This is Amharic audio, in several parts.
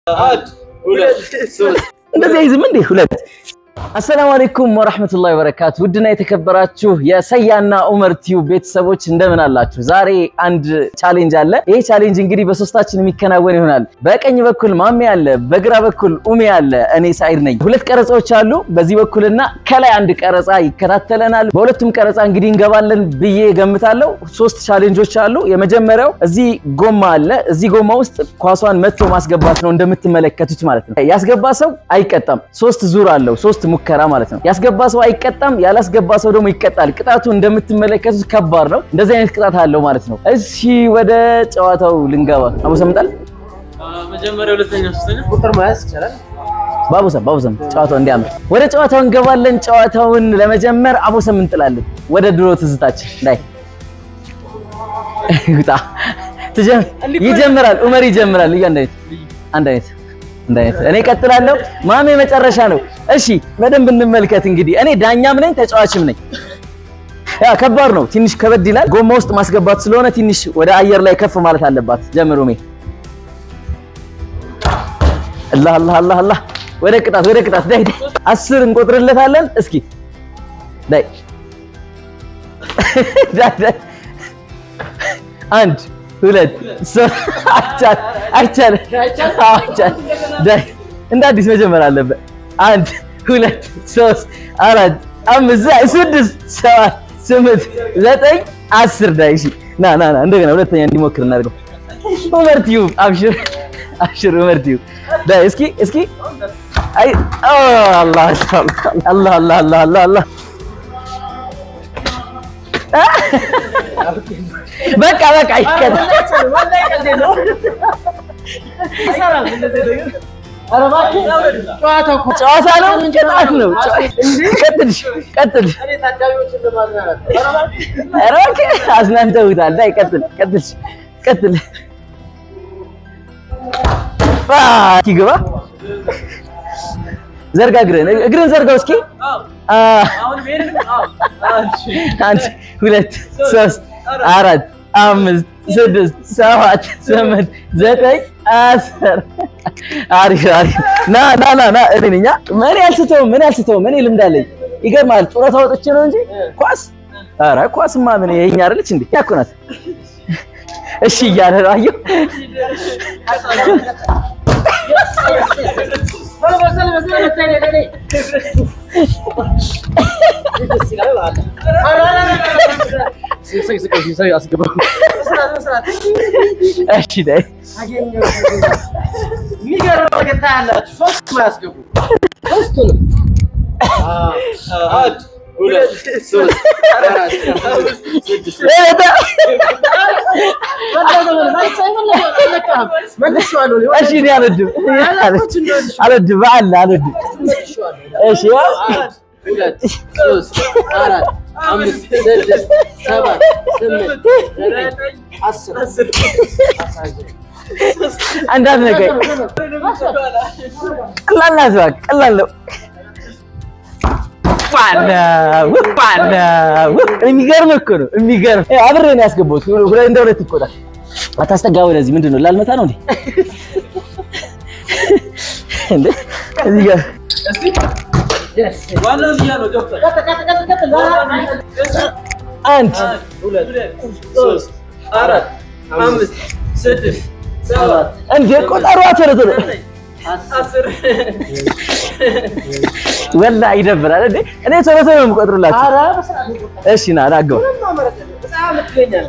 عاد ولد እንደዚህ ዝም እንዴ ሁለት السلام عليكم ورحمة الله وبركاته ودنا የተከበራችሁ የሰያና ኡመር ቲዩብ ቤተሰቦች እንደምን አላችሁ ዛሬ አንድ ቻሌንጅ አለ ይሄ ቻሌንጅ እንግዲህ በሶስታችን የሚከናወን ይሆናል በቀኝ በኩል ማሜ አለ በግራ በኩል ኡሜ አለ እኔ ሳይድ ነኝ ሁለት ቀረጻዎች አሉ በዚህ በኩልና ከላይ አንድ ቀረጻ ይከታተለናል በሁለቱም ቀረጻ እንግዲህ እንገባለን ብዬ ገምታለሁ ሶስት ቻሌንጆች አሉ የመጀመሪያው እዚህ ጎማ አለ እዚህ ጎማ ውስጥ ኳሷን መጥቶ ማስገባት ነው እንደምትመለከቱት ማለት ነው ያስገባ ሰው አይቀጣም ሶስት ዙር አለው ሶስት ሙከራ ማለት ነው ያስገባ ሰው አይቀጣም ያላስገባ ሰው ደግሞ ይቀጣል ቅጣቱ እንደምትመለከቱት ከባድ ነው እንደዚህ አይነት ቅጣት አለው ማለት ነው እሺ ወደ ጨዋታው ልንገባ አቡ ሰምጣል መጀመሪያው ሁለተኛ ሶስተኛ ቁጥር ማያስ ይችላል ባቡሰም ጨዋታው እንዲያምር ወደ ጨዋታው እንገባለን ጨዋታውን ለመጀመር አቡሰም እንጥላለን ወደ ድሮ ትዝታችን ላይ ይታ ይጀምራል ኡመር ይጀምራል አንድ አይነት እኔ ቀጥላለሁ ማሜ መጨረሻ ነው እሺ በደንብ እንመልከት እንግዲህ እኔ ዳኛም ነኝ ተጫዋችም ነኝ ያ ከባድ ነው ትንሽ ከበድ ይላል ጎማ ውስጥ ማስገባት ስለሆነ ትንሽ ወደ አየር ላይ ከፍ ማለት አለባት ጀምሩ ሜ አላህ ወደ ቅጣት ዳይ 10 እንቆጥርለታለን እስኪ ዳይ አንድ ሁለት አይቻል ዳይ እንደ አዲስ መጀመር አለበት 1 2 3 4 5 6 7 8 9 10 ዳይ እሺ ና እንደገና ሁለተኛ እንዲሞክር እናድርገው ኡመር ቲዩብ አብሽር ኡመር ቲዩብ ዳይ እስኪ አይ አላህ በቃ ይከታ ይሰራል እንደዚህ ነገር አረባክ ጨዋታ ነው ቅጣት ነው ቀጥል እኔ ታዳሚዎችን ለማዝናናት አረባክ አዝናንተውታል ዳይ ቀጥል ይገባ ዘርጋ እግርን ዘርጋው እስኪ አሁን ሜን አንድ ሁለት ሶስት አራት አምስት ስድስት ሰባት ስምንት ዘጠኝ 10 አሪፍ ና እኔኛ ምን ያልስተው ምን ልምዳለኝ ይገርማል ጡረታ ወጥቼ ነው እንጂ ኳስማ ምን የኛ አይደለች እንዴ ያኮናት እሺ እያለ አየሁ እሺ ዳይ የሚገርመው ነገር ታያላችሁ ሶስት ማያስገቡ ሶስቱንም عاد ولد ሶስት አራት ስድስት እሺ እኔ አልወድም እሺ ሁለት ሶስት አራት አምስት ስድስት ሰባት ስምንት ዘጠኝ 10 አንዳንድ ነገር ቀላል ነው ዋናው የሚገርም እኮ ነው አብሬ ነው ያስገባሁት እንደ ሁለት ይቆጣል አታስተጋው ለዚህ ምንድነው ላልመታ ነው እንዴ እዚህ ጋር ዋናው ነው ዶክተር አንድ ሁለት ሶስት አራት አምስት ስድስት ሰባት እንዴ ቆጠሩ አተረተ 10 ወላ ይደብራል እንዴ እኔ ቶሎ ነው የምቆጥርላችሁ ኧረ በሰዓት እሺ ና አገው ምንም ማለት ነው በጣም ትለኛለህ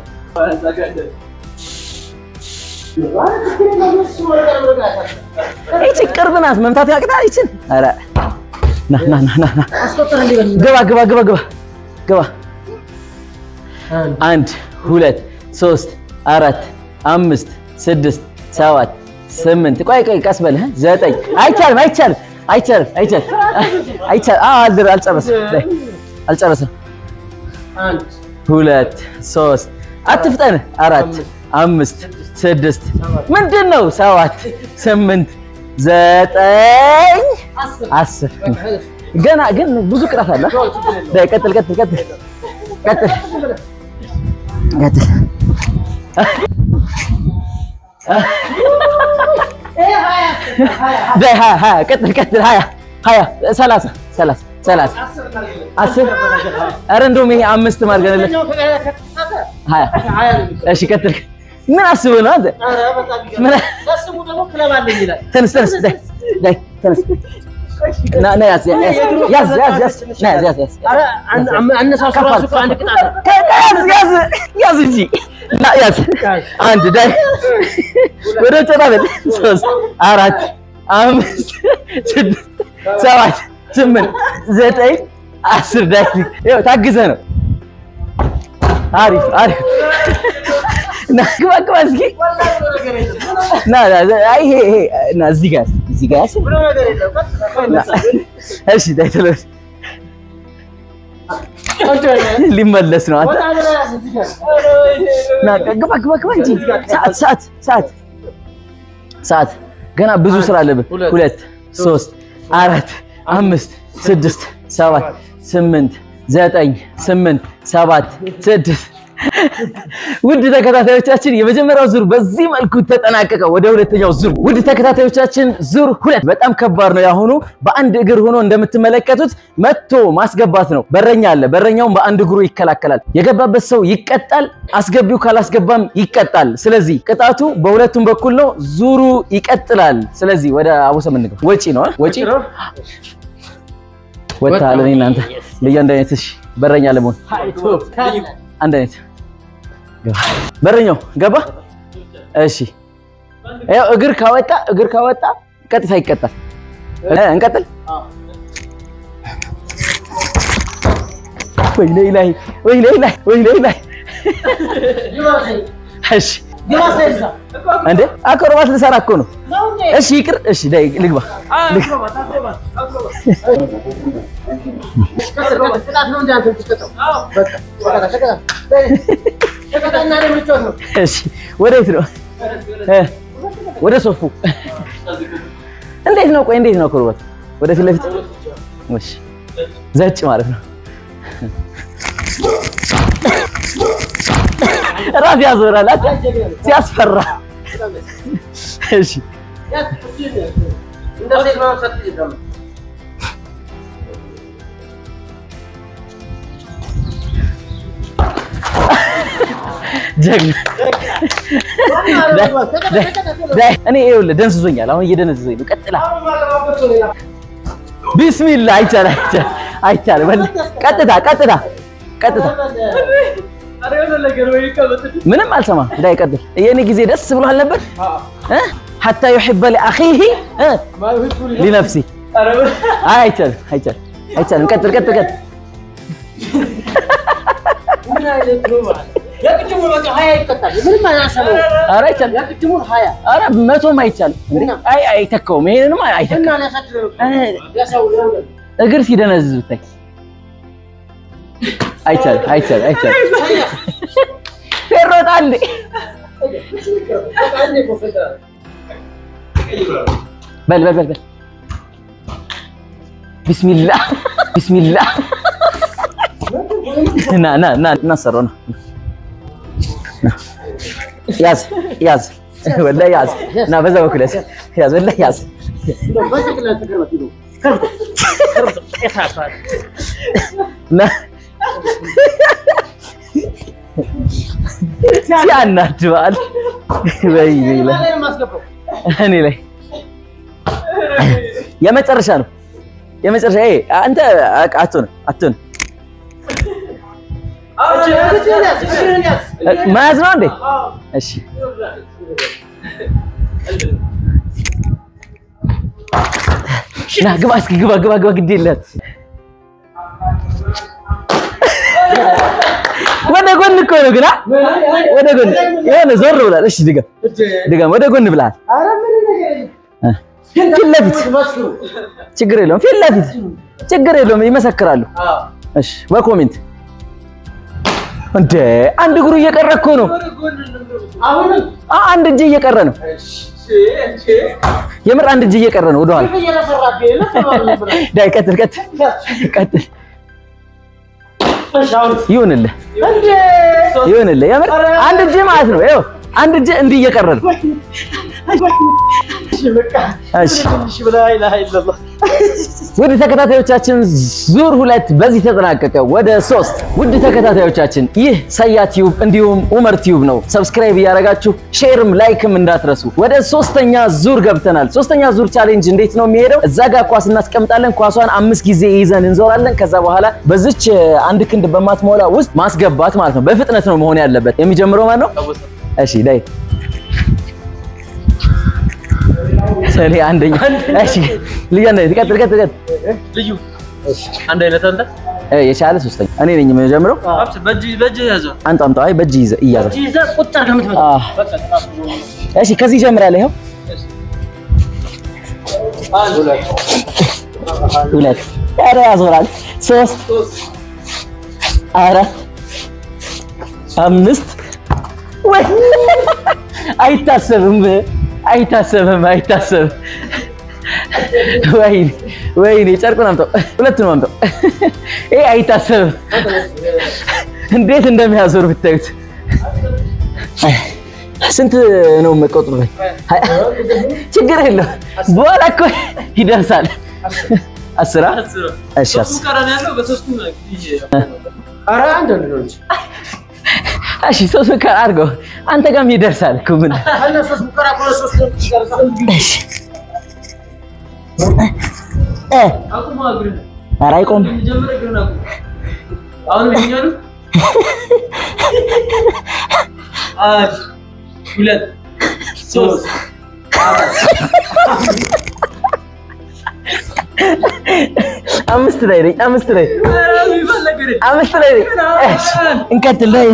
እቺ ቅርብ ናት መምታት ያቅታል እቺን ኧረ ና አስቆጥር እንዲበል ገባ 1 2 3 4 5 6 7 8 ቆይ ቀስ በል 9 አይቻልም አልጨረሰም 1 2 3 አትፍጠን 4 5 6 ምንድነው 7 8 9 10 ገና ግን ብዙ ቅጣት አለ ዳይ ቀጥል ዳይ 20 ቀጥል 20 30 10 ኧረ እንደውም ይሄ 5 ማድረግልህ 20 እሺ ቀጥል ምን አስበህ ነው አንተ ምን ለስሙ ደግሞ ክለብ አለኝ ይላል ተነስ ዳይ ተነስ ና ያዝ ኧረ አነሳሱ ራሱ አንድ ቅጣት ያዝ እንጂ ና ያዝ አንድ ዳይ ወደ ጨራበል 3 4 5 6 7 8 9 10 ዳይ ይኸው ታግዘህ ነው አሪፍ ና ግባ እስኪ ና አይ ይሄ ና እዚህ ጋር እሺ ዳይ ተለስ ሊመለስ ነው አንተ ና ግባ እንጂ ሰዓት ገና ብዙ ስራ አለብህ 2 3 4 5 6 7 8 9 7 6 ውድ ተከታታዮቻችን የመጀመሪያው ዙር በዚህ መልኩ ተጠናቀቀ። ወደ ሁለተኛው ዙር ውድ ተከታታዮቻችን ዙር 2 በጣም ከባድ ነው። ያሁኑ በአንድ እግር ሆኖ እንደምትመለከቱት መጥቶ ማስገባት ነው። በረኛ አለ። በረኛውን በአንድ እግሩ ይከላከላል። የገባበት ሰው ይቀጣል፣ አስገቢው ካላስገባም ይቀጣል። ስለዚህ ቅጣቱ በሁለቱም በኩል ነው። ዙሩ ይቀጥላል። ስለዚህ ወደ አቡሰም እንግባ። ወጪ ነው ወጪ ወጣለኝ እናንተ ለያንዳይነትሽ በረኛ ለሞን አንድ አይነት በረኛው ገባ። እሺ ያው እግር ካወጣ ቀጥታ ይቀጣል። እንቀጥል። ወይ ላይ እሺ እንዴ አክሮባት ልሰራ እኮ ነው። እሺ ይቅር። እሺ ዳይ ልግባ እሺ ወዴት ነው? ወደ ሶፉ እንዴት ነው? ቆይ እንዴት ነው አክሮባት? ወደ ፊት ለፊት እሺ ዘጭ ማለት ነው። ራስ ያዞራል ሲያስፈራ። እሺ ጀግና እኔ ይኸውልህ ደንስዞኛል። አሁን እየደነዘዘኝ ነው። ቀጥላ ቢስሚላህ አይቻልም። ቀጥታ ምንም አልሰማም። ዳይ ቀጥል። የኔ ጊዜ ደስ ብሎሃል ነበር حتى يحب لاخيه ما يحب لنفسه አይቻልም። ቀጥል ምን አይነት ነው ማለት ያቅጭሙ በቃ 20 ይቀጣል። ምንም አያሰበው። ኧረ አይቻልም። ያቅጭሙ 20 ኧረ 100 አይቻልም። አይተካውም። ይሄንንም አይተካም። እና ያሳድረው ያሳው እግር ሲደነዝዝ ብታይ አይቻልም። ፈሮታ እንዴ በል ቢስሚላህ ና እናሰረው ነው። ያዝ ወላሂ ያዝ ና በዛ በኩል ያዝ ወላሂ ያዝ ና ሲያናድባል እኔ ላይ የመጨረሻ ነው። አንተ አትሆን ማያዝ ነው እንዴ? እሺ ና ግባ እስኪ ግባ ግድ የለም። ወደ ጎን እኮ ነው ግና ወደ ጎን የሆነ ዞር ብላል። እሺ ድገም ወደ ጎን ብላል። ፊት ለፊት ችግር የለውም። ፊት ለፊት ችግር የለውም። ይመሰክራሉ። እሺ በኮሜንት እንደ አንድ እግሩ እየቀረ እኮ ነው። አሁን አንድ እጅ እየቀረ ነው። የምር አንድ እጅ እየቀረ ነው። ወደኋላ ዳይ ቀጥል ይሁንልህ። የምር አንድ እጅ ማለት ነው። ይኸው አንድ እጅ እንዲህ እየቀረ ነው። በቃ እሺ ብላ ኢላሃ ኢላላህ ውድ ተከታታዮቻችን ዙር 2 በዚህ ተጠናቀቀ። ወደ 3 ውድ ተከታታዮቻችን ይህ ሰያ ቲዩብ እንዲሁም ኡመር ቲዩብ ነው። ሰብስክራይብ ያደረጋችሁ ሼርም ላይክም እንዳትረሱ። ወደ 3ኛ ዙር ገብተናል። 3ኛ ዙር ቻሌንጅ እንዴት ነው የሚሄደው? እዛ ጋር ኳስ እናስቀምጣለን። ኳሷን 5 ጊዜ ይዘን እንዞራለን። ከዛ በኋላ በዚች አንድ ክንድ በማትሞላ ውስጥ ማስገባት ማለት ነው። በፍጥነት ነው መሆን ያለበት። የሚጀምረው ማን ነው? እሺ ዳይ ሰሪ አንደኛ እሺ ልያና ይቀጥል ልዩ እሺ አንድ አይነት አንተ የቻለ ሶስተኛ እኔ ነኝ የምጀምረው አብስ በእጅ ያዘው አንተ አይ በእጅ ይያዘው ይዘ ቁጥር ከምትመጣ በቃ እሺ ከዚህ ጀምራለህ ይሄው ሁለት ኧረ ያዞራል 3 4 5 ወይ አይታሰብም ወይኔ ጨርቁን አምጣው ሁለቱንም አምጣው ይሄ አይታሰብም እንዴት እንደሚያዞር ብታዩት ስንት ነው መቆጥሩ ችግር የለው በኋላ እኮ ይደርሳል 10 እሺ ሙከራን ያለው በሶስቱም ኧረ አንድ ነው እንጂ እሺ ሶስት ሙከራ አድርገው አንተ ጋርም ይደርሳል እኮ ምን አለ ሶስት ሙከራ ኮለ ሶስት ይደርሳል እሺ አቁም አግረን ኧረ አይቆም ጀምረ ግረና አሁን ይኛሉ አሽ ሁለት ሶስት አምስት ላይ ነኝ እሺ እንቀጥል ላይ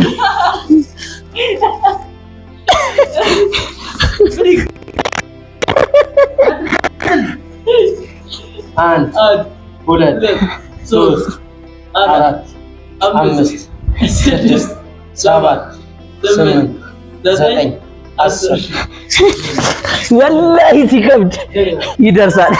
አንድ ሁለት ሶስት አራት አምስት ስድስት ሰባት ስምንት ዘጠኝ 10 ወላሂ ሲከብድ ይደርሳል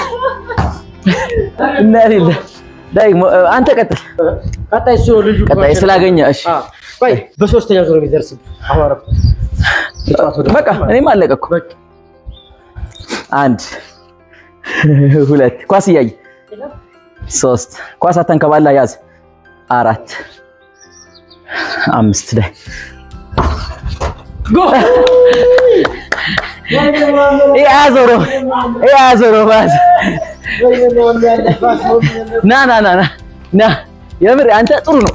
እናሪል ዳይ አንተ ቀጥል ቀጣይ ሱሩ ልጅ ቀጣይ ስላገኘ እሺ ቆይ በሶስተኛ ዙር የሚደርስ አማራፍ በቃ እኔም አለቀኩ አንድ ሁለት ኳስ ያይ 3 ኳስ አተንከባላ ያዝ 4 5 ላይ ጎ ያዞሮ ባዝ ና የምር አንተ ጥሩ ነው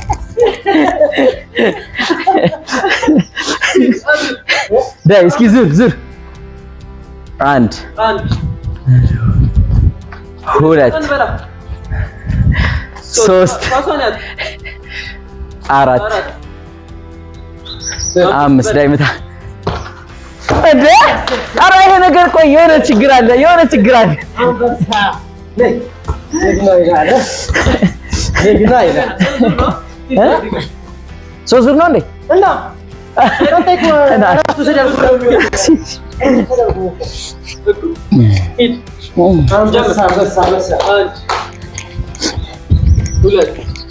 ዳይ እስኪ ዙር አንድ ሁለት 3 4 5 ላይ መታ እንዴ ኧረ ይሄ ነገር ቆይ የሆነ ችግር አለ አንበሳ ነይ ይላል ሶስት ነው እንዴ እና አንተኮ ራሱ ሰደው አንበሳ ሁለት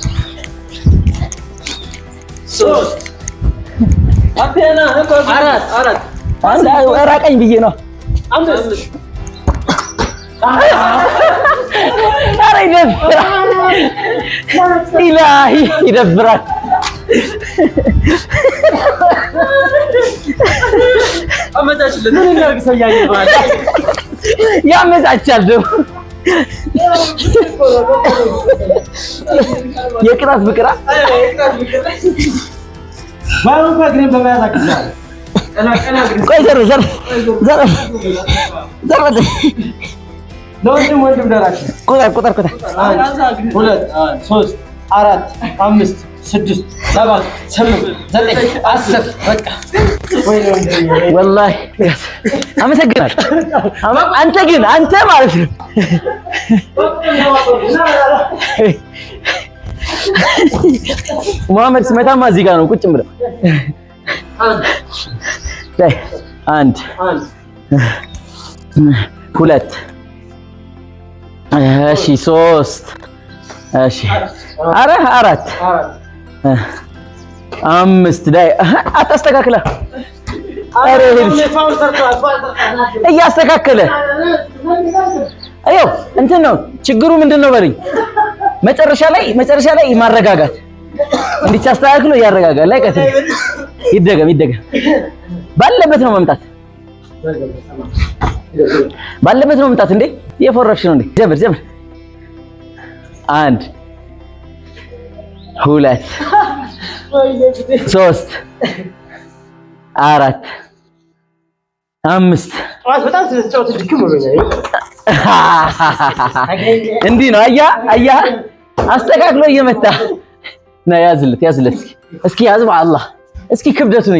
ሶስት አፔና አራት አንድ ራቀኝ ብዬ ነው አምስት ኧረ ኢላሂ ይደብራል አመጣችልን ምን እናርግ ሰያይ ባል ያመጣቻል ደግሞ የቅጣት ፍቅራ ባሩካ ግሬን በመያዝ አቅሳል ቆይ ዘር ወንድም ደራሽ ቁጥር 2 3 4 5 6 7 8 9 10 በቃ ወላሂ አመሰግናለሁ አንተ ማለት ነው መሐመድ ስመታማ እዚህ ጋር ነው ቁጭ ብለው አንድ ሁለት እሺ 3 እሺ ኧረ 4 5 ላይ አታስተካክላ እያስተካከለ አየው እንትን ነው ችግሩ ምንድነው በለኝ መጨረሻ ላይ ማረጋጋት እንዲቻስተካክሎ ያረጋጋል ላይ ቀጥ ይደገም ባለበት ነው መምጣት እንዴ የፎረክሽ ነው እንዴ ጀምር 1 2 3 4 5 በጣም ስለተጫወተ ድክም ብሎኛል እንዲህ ነው አያ አስተካክሎ እየመታ ነው ያዝለት እስኪ ያዝ በአላህ እስኪ ክብደቱን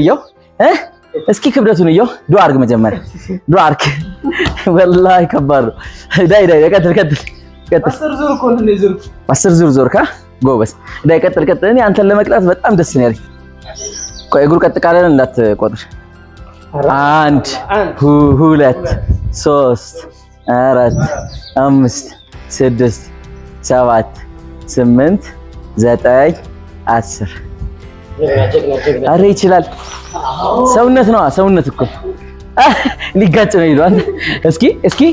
እየው ዱአ አርግ መጀመሪያ ዱአ አርግ ወላሂ ከባድ ነው ዳይ ቀጥል 10 ዙር እኮ እንደ ዙር 10 ዙር ካ ጎበስ ዳይ ቀጥል እኔ አንተን ለመቅጣት በጣም ደስ ነው ያለኝ ቆይ እግሩ ቀጥ ካለን እንዳትቆጥር 1 2 3 4 5 6 7 8 9 10 አረ ይችላል ሰውነት እኮ ሊጋጭ ነው ይሏል እስኪ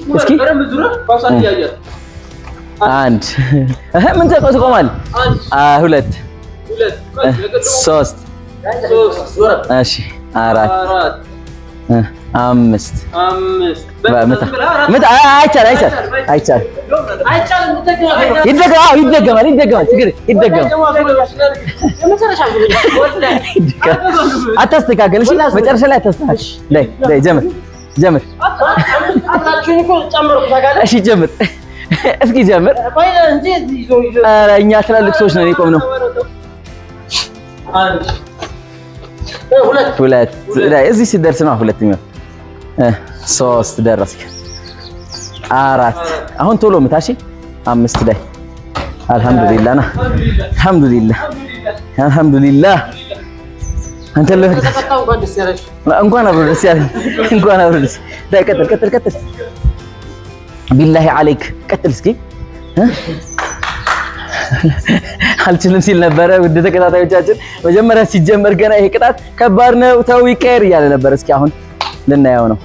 አንድ ምን ተቆማል 2 3 እሺ 4 5 متى አይቻል ይደገማል ችግር ይደገማል አታስተካክል እሺ መጨረሻ ላይ አታስተካክል ላይ ጀምር እሺ ጀምር እስኪ ጀምር ኧረ እኛ ትላልቅ ሰዎች ነን የቆምነው 2 ላይ እዚህ ሲደርስ ነው ሁለተኛው 3 ደረስክ 4 አሁን ቶሎ ምታሺ 5 ላይ አልহামዱሊላህ አንተ ለህ እንኳን አብሮ ደስ ያለህ ዳይ ቀጥል ቢላሂ አለይክ ቀጥል እስኪ አልችልም ሲል ነበረ ውድ ተከታታዮቻችን መጀመሪያ ሲጀመር ገና ይሄ ቅጣት ከባድ ነው ተው ይቀር እያለ ነበር እስኪ አሁን ልናየው ነው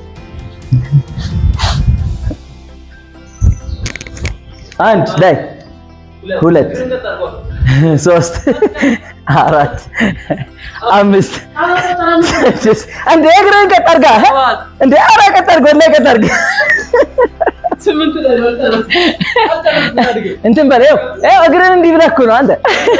1 ላይ 2 3 4 5 6 እንደ እግርን ቀጠርጋ እንደ አራ ቀጠርጋ ላይ ቀጠርጋ 8 ላይ ወጣው እንትን በለው እግርን እንዲህ ብለህ እኮ ነው አንተ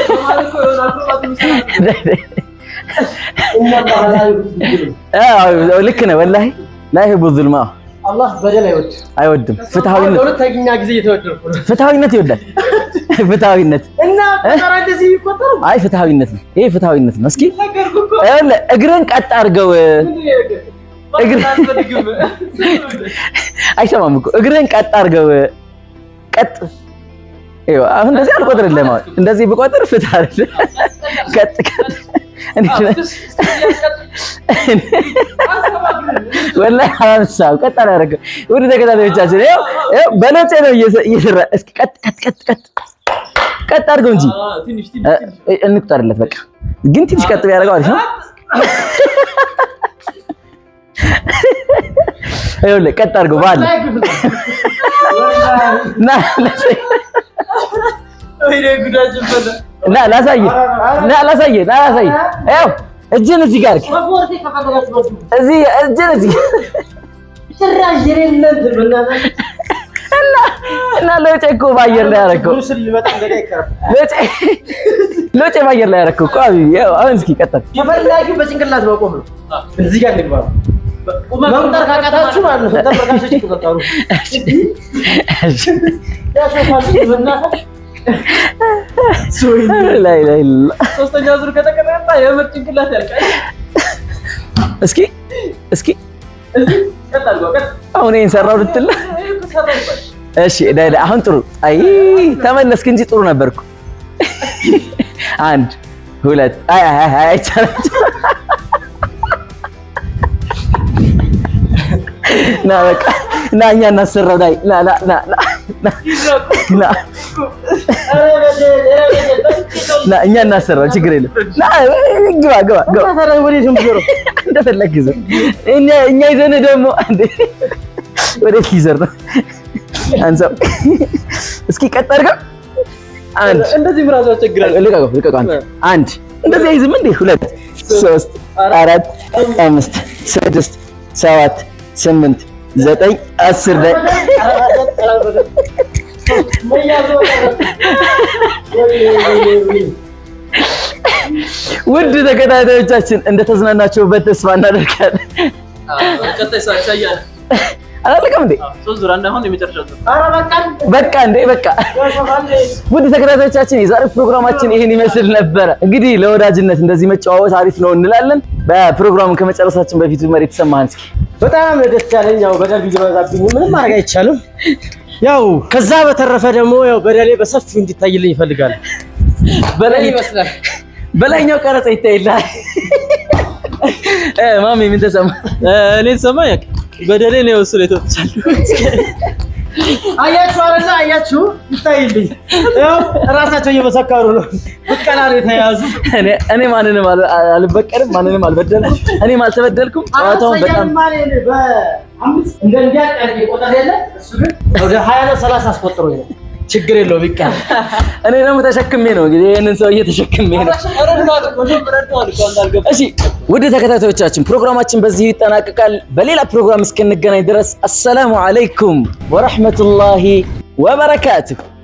ልክ ነህ ወላሂ لا يحب الظلم الله بدل አይወድም ፍትሃዊነት ሁለተኛ ጊዜ እየተወደድኩ ነው ፍትሃዊነት ይወዳል ፍትሃዊነት እና ተራደሲ ይቆጠሩ አይ ፍትሃዊነት ነው ይሄ ፍትሃዊነት ነው እስኪ እግርን ቀጥ አድርገው አይሰማም እኮ እግርን ቀጥ አድርገው ቀጥ ይኸው አሁን እንደዚህ አልቆጥርልህም እንደዚህ ብቆጥር ፍትህ አይደል ቀጥ والله حرام ቀጥ አደረገው ወደ ተከታታዮቻችን ይኸው በለጨ ነው እየሰራ እስኪ ቀጥ አድርገው እንጂ እንቁጠርለት በቃ ግን ትንሽ ቀጥ ያደርገው አሪፍ ነው ይኸውልህ ቀጥ አድርገው ባል لا ላሳየህ ይኸው እጅን እዚህ ጋር እዚህ ጭራሽ የሌለን በእናትህ እና ለጨ እኮ ባየር ላይ ያረከው ለጨ ባየር ላይ ያረከው እኮ አሁን እስኪ ቀጥል የፈላጊው በጭንቅላት መቆም ነው እዚህ ጋር ልግባ መምጣት ካቃታችሁ ማለት ነው ተመርካቾች ይቆጣሩ ያሸፋል በእናትህ لا اله الا الله ሶስተኛ ዙር ከተቀጣጣ የምር ጭንቅላት ያልቃል እስኪ ቀጣል አሁን ይሄን ሰራው ልትል እሺ ዳይ አሁን ጥሩ አይ ተመለስክ እንጂ ጥሩ ነበርኩ 1 2 አይ ና በቃ ና እኛ እናሰራው ዳይ ላ لا እኛ እናሰራ ችግር የለም لا ግባ ታዲያ ወዴት ነው የምትዞረው እንደፈለክ ይዘር እኛ ይዘን ደግሞ አንዴ ወዴት ይዘር ነው አንሳው እስኪ ቀጥ አድርገው አንድ እንደዚህ ብራዞ አስቸግራለሁ ልቀቀው አንድ እንደዚህ አይዝም እንዴ 2 3 4 5 6 7 8 9 10 ላይ ውድ ተከታታዮቻችን እንደተዝናናችሁበት ተስፋ እናደርጋለን ቀጣይ ሳይሳያል አላለቀም እንዴ ሶስት ዙር አንዳሁን የመጨረሻው በቃ እንዴ በቃ ውድ ተከታታዮቻችን የዛሬው ፕሮግራማችን ይሄን ይመስል ነበር እንግዲህ ለወዳጅነት እንደዚህ መጫወት አሪፍ ነው እንላለን በፕሮግራሙ ከመጨረሳችን በፊት መሬት ተሰማን እስኪ በጣም ደስ ያለኝ ያው በደል ቢበዛብኝ ምንም ማድረግ አይቻልም ያው ከዛ በተረፈ ደግሞ ያው በደሌ በሰፊው እንዲታይልኝ ይፈልጋል በላይ ይመስላል በላይኛው ቀረጻ ይታይልሃል ማሚ ምን ተሰማ እኔ ተሰማ ያክ በደሌ ነው ወስለ ተጥቻለሁ አያችሁ አረዛ አያችሁ ይታይልኝ ያው ራሳቸው እየመሰከሩ ነው በቀላ ነው የተያዙ እኔ ማንንም አልበቀልም ማንንም አልበደልኩም እኔም አልተበደልኩም ጨዋታውን በጣም በ5 እንደዚያ ቀርብ ቆጠር ያለ እሱ ግን ወደ 20 ነው 30 አስቆጥሮኝ ነው ችግር የለውም ይቀር እኔ ደግሞ ተሸክሜ ነው እንግዲህ ይሄንን ሰው እየተሸክሜ ነው እሺ ውድ ተከታታዮቻችን ፕሮግራማችን በዚህ ይጠናቀቃል በሌላ ፕሮግራም እስከንገናኝ ድረስ አሰላሙ አለይኩም ወራህመቱላሂ ወበረካቱሁ